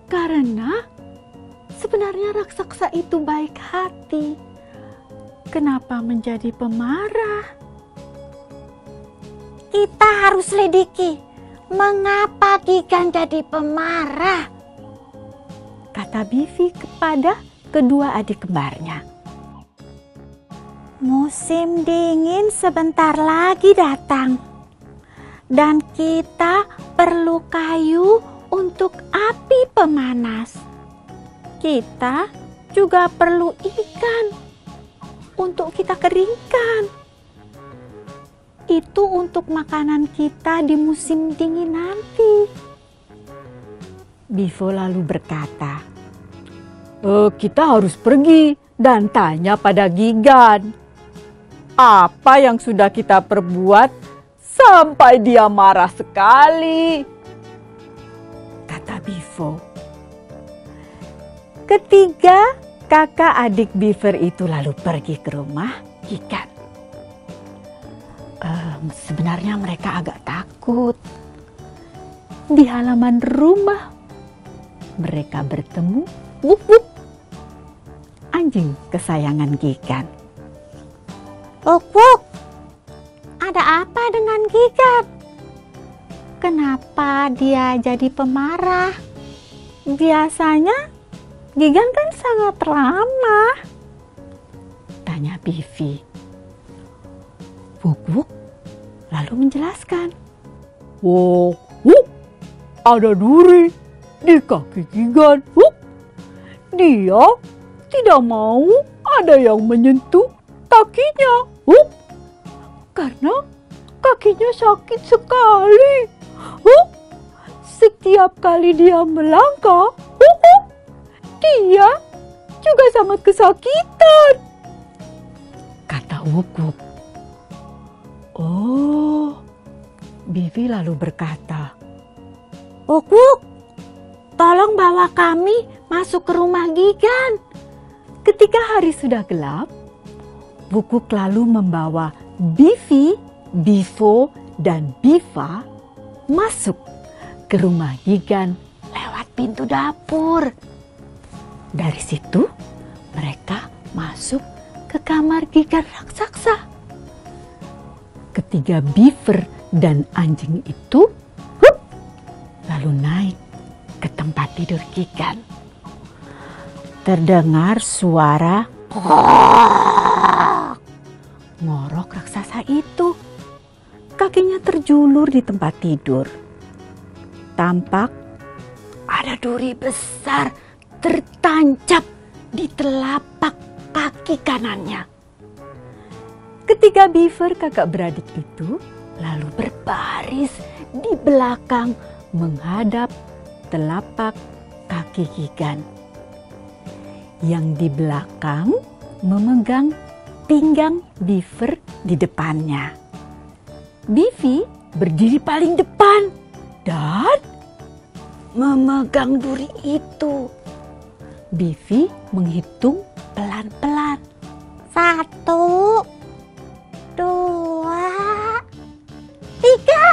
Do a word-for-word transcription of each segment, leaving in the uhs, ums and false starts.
Karena sebenarnya raksasa itu baik hati. Kenapa menjadi pemarah? Kita harus selidiki mengapa Gigan jadi pemarah, kata Bivi kepada kedua adik kembarnya. Musim dingin sebentar lagi datang dan kita perlu kayu untuk api pemanas. Kita juga perlu ikan untuk kita keringkan. Itu untuk makanan kita di musim dingin nanti. Bifo lalu berkata, e, kita harus pergi dan tanya pada Gigan. Apa yang sudah kita perbuat sampai dia marah sekali, kata Bifo. Ketiga kakak adik Beaver itu lalu pergi ke rumah Gigan. Um, sebenarnya mereka agak takut. Di halaman rumah mereka bertemu Wuk Wuk, anjing kesayangan Gigan. Wuk Wuk, ada apa dengan Gigan? Kenapa dia jadi pemarah? Biasanya Gigan kan sangat ramah, tanya Bivi. Wuk Wuk lalu menjelaskan. Wuk Wuk, ada duri di kaki Gigan. Wuk, dia tidak mau ada yang menyentuh kakinya. Wuk, karena kakinya sakit sekali. Wuk, setiap kali dia melangkah, wuk, wuk, dia juga sangat kesakitan, kata Wuk Wuk. Oh, Bivi lalu berkata, Wuk Wuk, tolong bawa kami masuk ke rumah Gigan. Ketika hari sudah gelap, Wuk Wuk lalu membawa Bivi, Bifo, dan Biva masuk ke rumah Gigan lewat pintu dapur. Dari situ mereka masuk ke kamar Gigan raksasa. Ketiga Beaver dan anjing itu hup, lalu naik ke tempat tidur Gigan. Terdengar suara ngorok raksasa itu. Kakinya terjulur di tempat tidur. Tampak ada duri besar tertancap di telapak kaki kanannya. Ketiga Beaver kakak beradik itu lalu berbaris di belakang menghadap telapak kaki Gigan. Yang di belakang memegang pinggang Beaver di depannya. Bivi berdiri paling depan dan memegang duri itu. Bivi menghitung pelan-pelan. Satu, dua, tiga.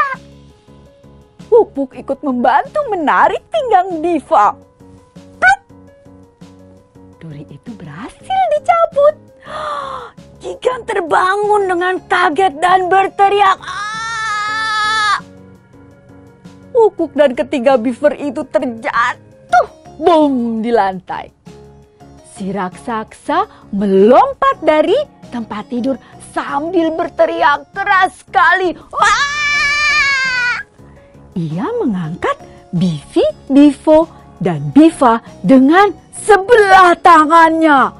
Wuk Wuk ikut membantu menarik pinggang Diva. Pluk! Duri itu berhasil dicabut. Gigan terbangun dengan kaget dan berteriak. "Ah!" Wuk Wuk dan ketiga Beaver itu terjatuh bum di lantai. Si raksasa melompat dari tempat tidur sambil berteriak keras sekali. Wah! Ia mengangkat Bivi, Bifo, dan Biva dengan sebelah tangannya.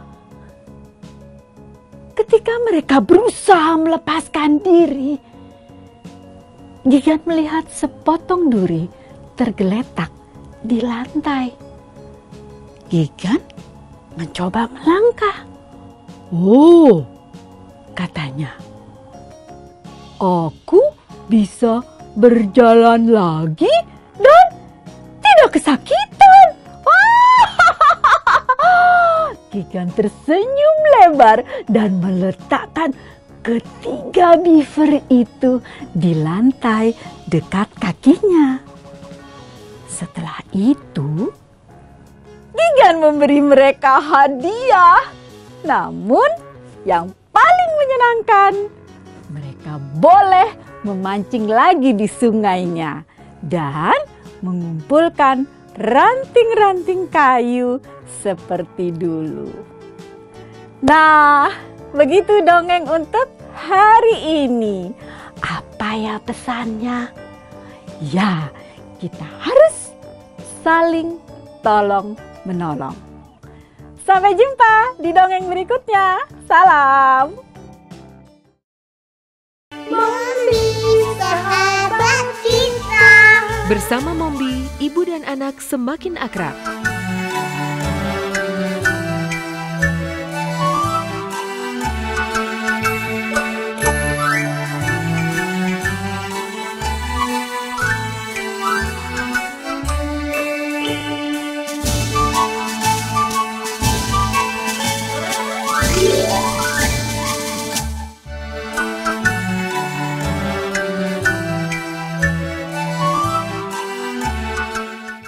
Ketika mereka berusaha melepaskan diri, Gigan melihat sepotong duri tergeletak di lantai. Gigan mencoba melangkah. Oh, katanya, aku bisa berjalan lagi dan tidak kesakitan. Gigan tersenyum lebar dan meletakkan ketiga Beaver itu di lantai dekat kakinya. Setelah itu, kemudian memberi mereka hadiah. Namun yang paling menyenangkan, mereka boleh memancing lagi di sungainya dan mengumpulkan ranting-ranting kayu seperti dulu. Nah, begitu dongeng untuk hari ini. Apa ya pesannya? Ya, kita harus saling tolong menolong. Sampai jumpa di dongeng berikutnya. Salam. Mombi, sahabat kita. Bersama Mombi, ibu dan anak semakin akrab.